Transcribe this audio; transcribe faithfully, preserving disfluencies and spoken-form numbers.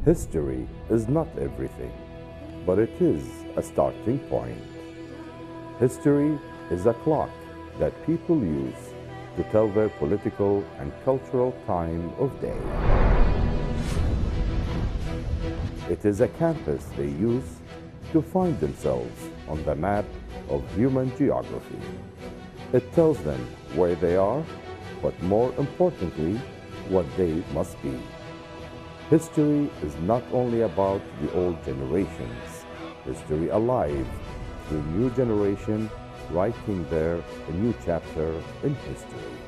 History is not everything, but it is a starting point. History is a clock that people use to tell their political and cultural time of day. It is a compass they use to find themselves on the map of human geography. It tells them where they are, but more importantly, what they must be. History is not only about the old generations. History alive through new generation, writing there a new chapter in history.